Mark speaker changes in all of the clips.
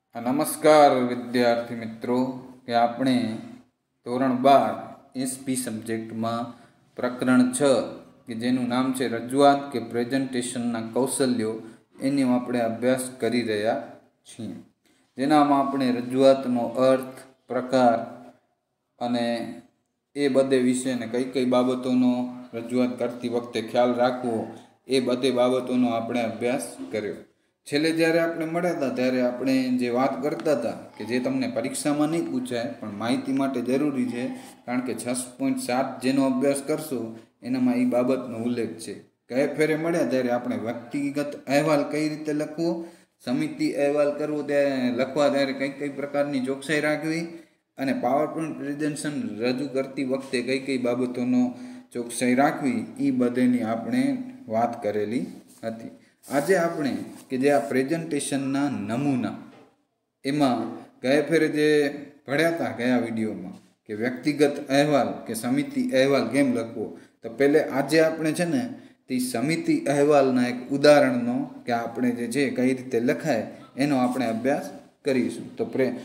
Speaker 1: નમસ્કાર વિદ્યાર્થી મિત્રો કે આપણે ધોરણ 12 એસપી સબ્જેક્ટમાં પ્રકરણ 6 કે જેનું નામ છે રજૂઆત કે પ્રેઝન્ટેશનના કૌશલ્યો એનો આપણે અભ્યાસ કરી રહ્યા છીએ, જેનામાં આપણે રજૂઆતનો અર્થ, પ્રકાર અને એ બધે વિશેને કઈ કઈ બાબતોનો રજૂઆત કરતી વખતે ખ્યાલ રાખવો એ બધી બાબતોનો આપણે અભ્યાસ કર્યો. છેલ્લે જ્યારે આપણે મળ્યા હતા ત્યારે આપણે જે વાત કરતા હતા કે જે તમને પરીક્ષામાં નહીં પૂછાય પણ માહિતી માટે જરૂરી છે, કારણ કે 6.7 જેનો અભ્યાસ કરશો એનામાં એ બાબતનો ઉલ્લેખ છે. ગયા ફેરે મળ્યા ત્યારે આપણે વ્યક્તિગત અહેવાલ કઈ રીતે લખવો, સમિતિ અહેવાલ કરવો ત્યારે લખવા ત્યારે કઈ કઈ પ્રકારની ચોકસાઈ રાખવી અને પાવરપોઈન્ટ પ્રેઝન્ટેશન રજૂ કરતી વખતે કઈ કઈ બાબતોનો ચોકસાઈ રાખવી એ બધેની આપણે વાત કરેલી હતી. આજે આપણે કે જે આ પ્રેઝન્ટેશનના નમૂના એમાં ગયા ફેરે જે ભણ્યા હતા ગયા વિડીયોમાં કે વ્યક્તિગત અહેવાલ કે સમિતિ અહેવાલ કેમ લખવો, તો પહેલે આજે આપણે છે ને તે સમિતિ અહેવાલના એક ઉદાહરણનો કે આપણે જે છે કઈ રીતે લખાય એનો આપણે અભ્યાસ કરીશું. તો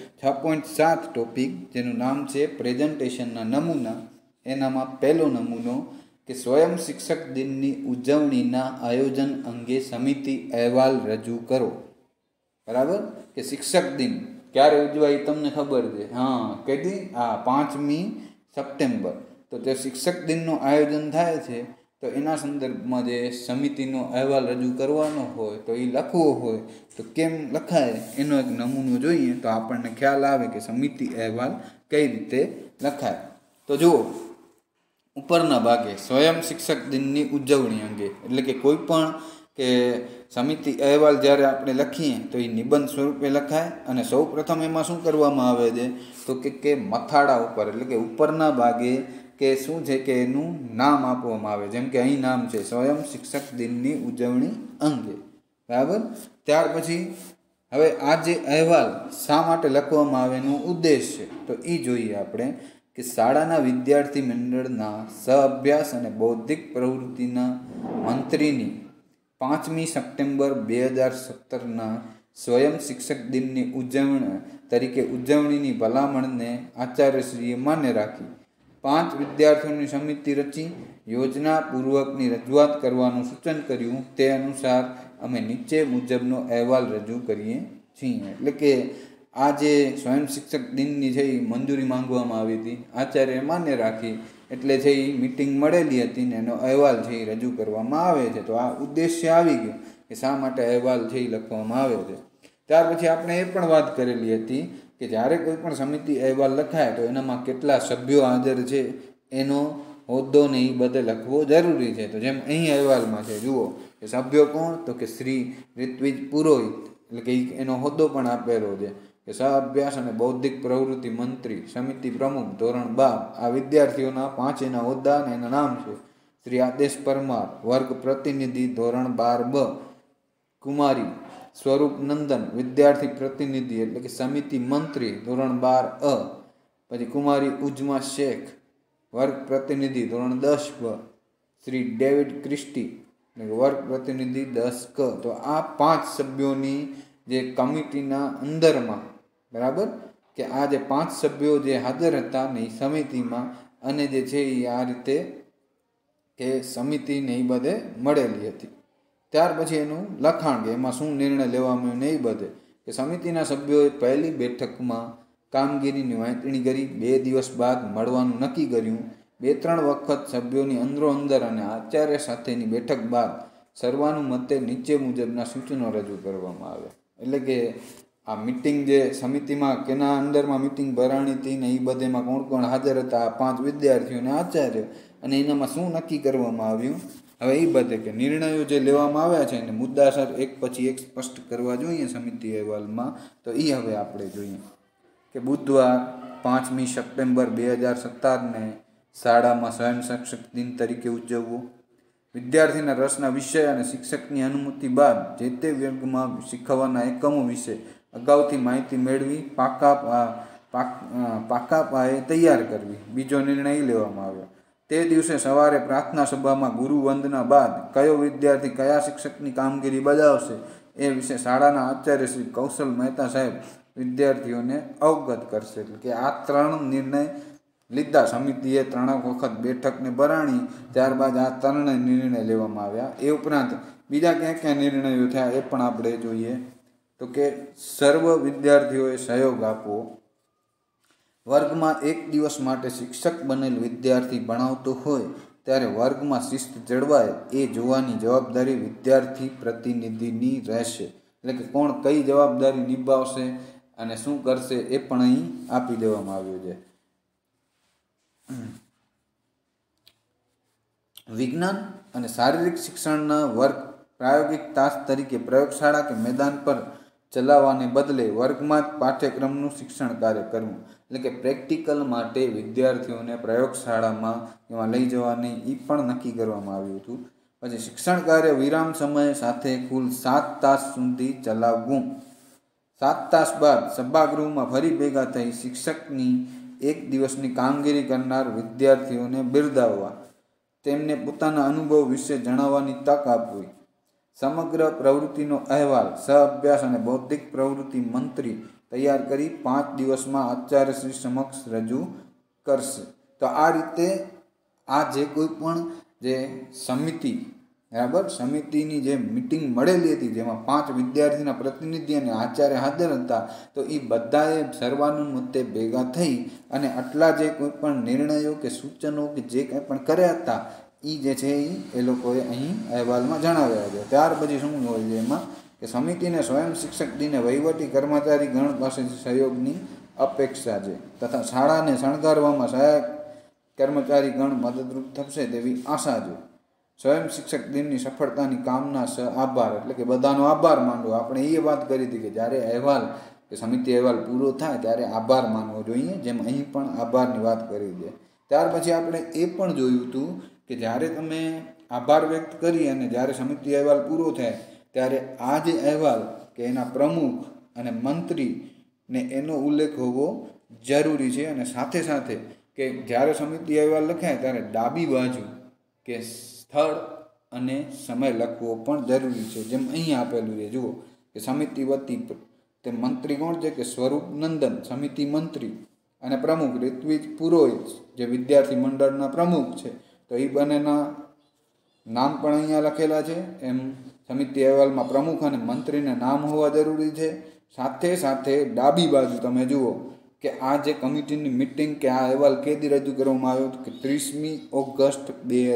Speaker 1: 6.7 ટોપિક જેનું નામ છે પ્રેઝન્ટેશનના નમૂના, એનામાં પહેલો નમૂનો કે સ્વયં શિક્ષક દિનની ઉજવણીના આયોજન અંગે સમિતિ અહેવાલ રજૂ કરો. બરાબર, કે શિક્ષક દિન ક્યારે ઉજવાય તમને ખબર છે? કીધી 5મી સપ્ટેમ્બર. તો તે શિક્ષક દિનનું આયોજન થાય છે તો એના સંદર્ભમાં જે સમિતિનો અહેવાલ રજૂ કરવાનો હોય તો એ લખવો હોય તો કેમ લખાય એનો એક નમૂનો જોઈએ તો આપણને ખ્યાલ આવે કે સમિતિ અહેવાલ કઈ રીતે લખાય. તો જુઓ, ઉપરના ભાગે સ્વયં શિક્ષક દિનની ઉજવણી અંગે એટલે કે કોઈ પણ કે સમિતિ અહેવાલ જ્યારે આપણે લખીએ તો એ નિબંધ સ્વરૂપે લખાય અને સૌ પ્રથમ એમાં શું કરવામાં આવે છે તો કે મથાળા ઉપર એટલે કે ઉપરના ભાગે કે શું છે કે એનું નામ આપવામાં આવે, જેમ કે અહીં નામ છે સ્વયં શિક્ષક દિનની ઉજવણી અંગે. બરાબર, ત્યાર પછી હવે આ જે અહેવાલ શા માટે લખવામાં આવે એનો ઉદ્દેશ છે તો એ જોઈએ આપણે કે શાળાના વિદ્યાર્થી મંડળના સહઅભ્યાસ અને બૌદ્ધિક પ્રવૃત્તિના મંત્રીની 5મી સપ્ટેમ્બર 2017ના સ્વયં શિક્ષક દિનની ઉજવણી તરીકે ઉજવણીની ભલામણને આચાર્યશ્રીએ માન્ય રાખી 5 વિદ્યાર્થીઓની સમિતિ રચી યોજનાપૂર્વકની રજૂઆત કરવાનું સૂચન કર્યું. તે અનુસાર અમે નીચે મુજબનો અહેવાલ રજૂ કરીએ છીએ. એટલે કે આ જે સ્વયં શિક્ષક દિનની છે એ મંજૂરી માંગવામાં આવી હતી, આચાર્યએ માન્ય રાખી એટલે છે એ મિટિંગ મળેલી હતી ને એનો અહેવાલ છે એ રજૂ કરવામાં આવે છે. તો આ ઉદ્દેશ્ય આવી ગયો કે શા માટે અહેવાલ છે એ લખવામાં આવે છે. ત્યાર પછી આપણે એ પણ વાત કરેલી હતી કે જ્યારે કોઈ પણ સમિતિ અહેવાલ લખાય તો એનામાં કેટલા સભ્યો હાજર છે એનો હોદ્દો ને એ બધે લખવો જરૂરી છે. તો જેમ અહીં અહેવાલમાં છે જુઓ કે સભ્યો કોણ તો કે શ્રી ઋત્વિજ પુરોહિત, એટલે કે એનો હોદ્દો પણ આપેલો છે કે સહ અભ્યાસ અને બૌદ્ધિક પ્રવૃત્તિ મંત્રી, સમિતિ પ્રમુખ ધોરણ 12. આ વિદ્યાર્થીઓના 5 એના હોદ્દા અને એના નામ છે શ્રી આદેશ પરમાર, વર્ગ પ્રતિનિધિ ધોરણ 12 બ, કુમારી સ્વરૂપ નંદન વિદ્યાર્થી પ્રતિનિધિ એટલે કે સમિતિ મંત્રી ધોરણ 12 અ, પછી કુમારી ઉજ્મા શેખ વર્ગ પ્રતિનિધિ ધોરણ 10 બ, શ્રી ડેવિડ ક્રિસ્ટી એટલે કે વર્ગ પ્રતિનિધિ 10 ક. તો આ 5 સભ્યોની જે કમિટીના અંદરમાં, બરાબર, કે આ જે 5 સભ્યો જે હાજર હતા ને એ સમિતિમાં અને જે છે એ આ રીતે કે સમિતિને એ બધે મળેલી હતી. ત્યાર પછી એનું લખાણ કે એમાં શું નિર્ણય લેવામાં ને એ બધે કે સમિતિના સભ્યોએ પહેલી બેઠકમાં કામગીરીની વહેંચણી કરી, 2 દિવસ બાદ મળવાનું નક્કી કર્યું. 2-3 વખત સભ્યોની અંદરો અંદર અને આચાર્ય સાથેની બેઠક બાદ સર્વાનુમતે નીચે મુજબના સૂચનો રજૂ કરવામાં આવ્યા. એટલે કે આ મિટિંગ જે સમિતિમાં કેના અંદરમાં મિટિંગ ભરાણી હતી ને એ બધેમાં કોણ કોણ હાજર હતા, આ 5 વિદ્યાર્થીઓ અને આચાર્ય, અને એનામાં શું નક્કી કરવામાં આવ્યું. હવે એ બધે કે નિર્ણયો જે લેવામાં આવ્યા છે એને મુદ્દાસર એક પછી એક સ્પષ્ટ કરવા જોઈએ સમિતિ અહેવાલમાં. તો એ હવે આપણે જોઈએ કે બુધવાર 5મી સપ્ટેમ્બર 2017ને શાળામાં સ્વયં શિક્ષક દિન તરીકે ઉજવવો. વિદ્યાર્થીના રસના વિષય અને શિક્ષકની અનુમતિ બાદ જે તે વર્ગમાં શીખવવાના એકમો વિશે અગાઉથી માહિતી મેળવી પાકા પાયે તૈયાર કરવી. બીજો નિર્ણય લેવામાં આવ્યો તે દિવસે સવારે પ્રાર્થના સભામાં ગુરુ વંદના બાદ કયો વિદ્યાર્થી કયા શિક્ષકની કામગીરી બજાવશે એ વિશે શાળાના આચાર્ય શ્રી કૌશલ મહેતા સાહેબ વિદ્યાર્થીઓને અવગત કરશે. એટલે કે આ 3 નિર્ણય લીધા. સમિતિએ 3 વખત બેઠકને ભરાણી, ત્યારબાદ આ 3 નિર્ણય લેવામાં આવ્યા. એ ઉપરાંત બીજા ક્યાં ક્યાં નિર્ણયો થયા એ પણ આપણે જોઈએ. તો કે સર્વ વિદ્યાર્થીઓએ સહયોગ આપવો, વર્ગમાં 1 દિવસ માટે શિક્ષક બનેલ વિદ્યાર્થી ભણાવતો હોય ત્યારે વર્ગમાં શિસ્ત જળવાય એ જોવાની જવાબદારી વિદ્યાર્થી પ્રતિનિધિની રહેશે. એટલે કે કોણ કઈ જવાબદારી નિભાવશે અને શું કરશે એ પણ અહીં આપી દેવામાં આવ્યું છે. વિજ્ઞાન અને શારીરિક શિક્ષણના વર્ગ પ્રાયોગિક તાસ તરીકે પ્રયોગશાળા કે મેદાન પર ચલાવવાને બદલે વર્ગમાં જ પાઠ્યક્રમનું શિક્ષણ કાર્ય કરવું. એટલે કે પ્રેક્ટિકલ માટે વિદ્યાર્થીઓને પ્રયોગશાળામાં એમાં લઈ જવાની એ પણ નક્કી કરવામાં આવ્યું હતું. પછી શિક્ષણ કાર્ય વિરામ સમય સાથે કુલ 7 તાસ સુધી ચલાવવું. 7 તાસ બાદ સભાગૃહમાં ફરી ભેગા થઈ શિક્ષકની 1 દિવસની કામગીરી કરનાર વિદ્યાર્થીઓને બિરદાવવા, તેમને પોતાના અનુભવ વિશે જણાવવાની તક આપવી. સમગ્ર પ્રવૃત્તિનો અહેવાલ સહઅભ્યાસ અને બૌદ્ધિક પ્રવૃત્તિ મંત્રી તૈયાર કરી 5 દિવસમાં આચાર્યશ્રી સમક્ષ રજૂ કરશે. તો આ રીતે આ જે કોઈ પણ જે સમિતિ, બરાબર, સમિતિની જે મિટિંગ મળેલી હતી જેમાં 5 વિદ્યાર્થીના પ્રતિનિધિ અને આચાર્ય હાજર હતા, તો એ બધાએ સર્વાનુમતે ભેગા થઈ અને આટલા જે કોઈ પણ નિર્ણયો કે સૂચનો કે જે કંઈ પણ કર્યા હતા એ જે છે એ લોકોએ અહીં અહેવાલમાં જણાવ્યા છે. ત્યાર પછી શું હોય છે એમાં કે સમિતિને સ્વયં શિક્ષક દિને વહીવટી કર્મચારી ગણ પાસેથી સહયોગની અપેક્ષા છે તથા શાળાને શણગારવામાં સહાયક કર્મચારી ગણ મદદરૂપ થશે તેવી આશા છે. સ્વયં શિક્ષક દિનની સફળતાની કામના આભાર, એટલે કે બધાનો આભાર માનવો. આપણે એ વાત કરી હતી કે જ્યારે અહેવાલ કે સમિતિ અહેવાલ પૂરો થાય ત્યારે આભાર માનવો જોઈએ, જેમ અહીં પણ આભારની વાત કરી છે. ત્યાર પછી આપણે એ પણ જોયું હતું કે જ્યારે તમે આભાર વ્યક્ત કરી અને જ્યારે સમિતિ અહેવાલ પૂરો થાય ત્યારે આ જે અહેવાલ કે એના પ્રમુખ અને મંત્રીને એનો ઉલ્લેખ હોવો જરૂરી છે. અને સાથે સાથે કે જ્યારે સમિતિ અહેવાલ લખાય ત્યારે ડાબી બાજુ કે સ્થળ અને સમય લખવો પણ જરૂરી છે, જેમ અહીં આપેલું છે. જુઓ કે સમિતિ વતી તે મંત્રી કોણ છે કે સ્વરૂપ નંદન સમિતિ મંત્રી, અને પ્રમુખ ઋત્વિજ પુરોહિત જે વિદ્યાર્થી મંડળના પ્રમુખ છે. તો એ બંનેના નામ પણ અહીંયા લખેલા છે. એમ સમિતિ અહેવાલમાં પ્રમુખ અને મંત્રીને નામ હોવા જરૂરી છે. સાથે સાથે ડાબી બાજુ તમે જુઓ કે આ જે કમિટીની મિટિંગ કે આ અહેવાલ કેદી રજૂ કરવામાં આવ્યો હતો કે 30મી ઓગસ્ટ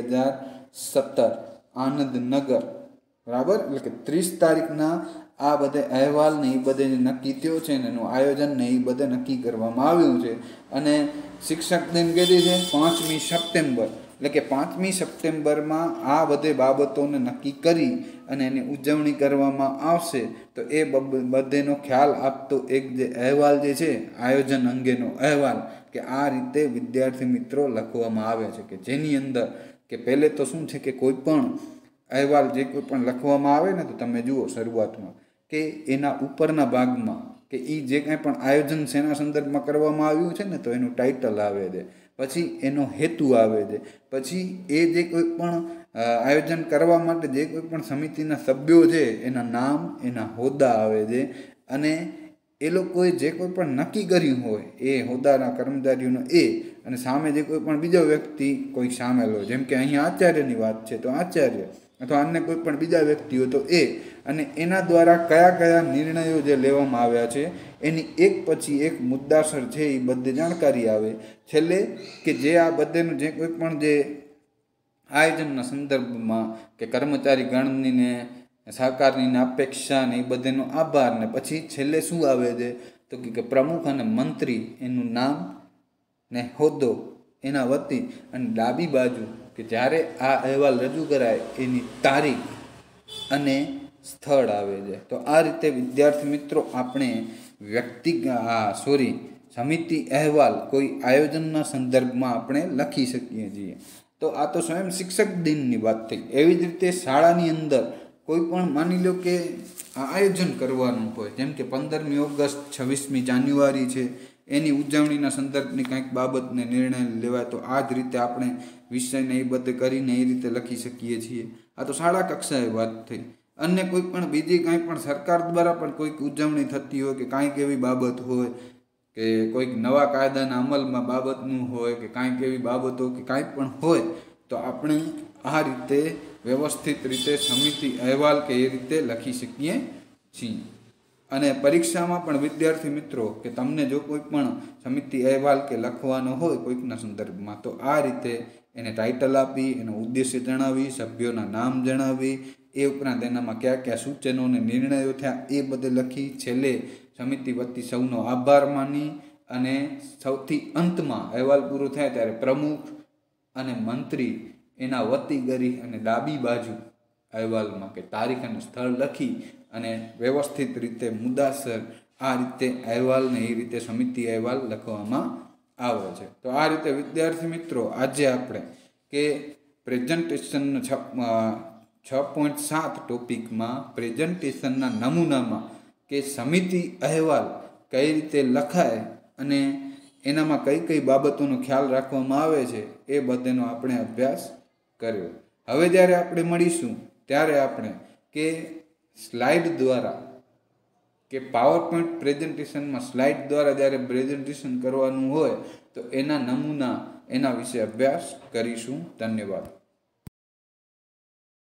Speaker 1: 2017 આનંદનગર, બરાબર. એટલે કે 30 તારીખના આ બધે અહેવાલ ને એ બધે નક્કી થયો છે ને એનું આયોજન ને એ બધે નક્કી કરવામાં આવ્યું છે. અને શિક્ષક દિન કેદી છે 5મી સપ્ટેમ્બર, એટલે કે 5મી સપ્ટેમ્બરમાં આ બધે બાબતોને નક્કી કરી અને એની ઉજવણી કરવામાં આવશે. તો એ બધેનો ખ્યાલ આપતો એક જે અહેવાલ જે છે આયોજન અંગેનો અહેવાલ કે આ રીતે વિદ્યાર્થી મિત્રો લખવામાં આવે છે, કે જેની અંદર કે પહેલે તો શું છે કે કોઈ પણ અહેવાલ જે કોઈ પણ લખવામાં આવે ને તો તમે જુઓ શરૂઆતમાં કે એના ઉપરના ભાગમાં કે એ જે કાંઈ પણ આયોજન શેના સંદર્ભમાં કરવામાં આવ્યું છે ને તો એનું ટાઇટલ આવે છે, પછી એનો હેતુ આવે છે, પછી એ જે કોઈ પણ આયોજન કરવા માટે જે કોઈ પણ સમિતિના સભ્યો છે એના નામ, એના હોદ્દા આવે છે, અને એ લોકોએ જે કોઈ પણ નક્કી કર્યું હોય એ હોદ્દાના કર્મચારીઓનો અને સામે જે કોઈ પણ બીજો વ્યક્તિ કોઈ સામેલ હોય, જેમ કે અહીંયા આચાર્યની વાત છે તો આચાર્ય, અથવા અન્ય કોઈ પણ બીજા વ્યક્તિઓ તો અને એના દ્વારા કયા કયા નિર્ણયો જે લેવામાં આવ્યા છે એની એક પછી એક મુદ્દાસર છે એ બધી જાણકારી આવે. છેલ્લે કે જે આ બધેનું જે કોઈ પણ જે આયોજનના સંદર્ભમાં કે કર્મચારી ગણની સહકારની અપેક્ષા ને એ બધેનો આભાર, ને પછી છેલ્લે શું આવે છે તો કે પ્રમુખ અને મંત્રી એનું નામ ને હોદ્દો એના વતી, અને ડાબી બાજુ કે જ્યારે આ અહેવાલ રજૂ કરાય એની તારીખ અને સ્થળ આવે છે. તો આ રીતે વિદ્યાર્થી મિત્રો આપણે સમિતિ અહેવાલ કોઈ આયોજનના સંદર્ભમાં આપણે લખી શકીએ છીએ. તો આ તો સ્વયં શિક્ષક દિનની વાત થઈ. એવી જ રીતે શાળાની અંદર કોઈ પણ માની લો કે આયોજન કરવાનું હોય, જેમ કે 15મી ઓગસ્ટ 26મી જાન્યુઆરી છે એની ઉજવણીના સંદર્ભની કંઈક બાબતને નિર્ણય લેવાય, તો આ જ રીતે આપણે વિષયને એ બધે કરીને એ રીતે લખી શકીએ છીએ. આ તો શાળા કક્ષાએ વાત થઈ. અન્ય કોઈ પણ બીજી કાંઈ પણ સરકાર દ્વારા પણ કોઈક ઉજવણી થતી હોય કે કાંઈક એવી બાબત હોય કે કોઈક નવા કાયદાના અમલમાં બાબતનું હોય કે કાંઈક એવી બાબતો કે કાંઈ પણ હોય તો આપણે આ રીતે વ્યવસ્થિત રીતે સમિતિ અહેવાલ કે એ રીતે લખી શકીએ છીએ. અને પરીક્ષામાં પણ વિદ્યાર્થી મિત્રો કે તમને જો કોઈ પણ સમિતિ અહેવાલ કે લખવાનો હોય કોઈકના સંદર્ભમાં તો આ રીતે એને ટાઇટલ આપી, એનો ઉદ્દેશ્ય જણાવી, સભ્યોના નામ જણાવી, એ ઉપરાંત એનામાં કયા કયા સૂચનો અને નિર્ણયો થયા એ બધે લખી, છેલ્લે સમિતિ વતી સૌનો આભાર માની અને સૌથી અંતમાં અહેવાલ પૂરો થાય ત્યારે પ્રમુખ અને મંત્રી એના વતી કરી અને ડાબી બાજુ અહેવાલમાં કે તારીખ અને સ્થળ લખી અને વ્યવસ્થિત રીતે મુદ્દાસર આ રીતે અહેવાલને એ રીતે સમિતિ અહેવાલ લખવામાં આવે છે. તો આ રીતે વિદ્યાર્થી મિત્રો આજે આપણે કે પ્રેઝન્ટેશનનો 6.7 ટોપિકમાં પ્રેઝન્ટેશનના નમૂનામાં કે સમિતિ અહેવાલ કઈ રીતે લખાય અને એનામાં કઈ કઈ બાબતોનો ખ્યાલ રાખવામાં આવે છે એ બધાનો આપણે અભ્યાસ કર્યો. હવે જ્યારે આપણે મળીશું ત્યારે આપણે કે સ્લાઇડ દ્વારા કે પાવર પોઈન્ટ પ્રેઝન્ટેશનમાં સ્લાઇડ દ્વારા જ્યારે પ્રેઝન્ટેશન કરવાનું હોય તો એના નમૂના એના વિશે અભ્યાસ કરીશું. ધન્યવાદ.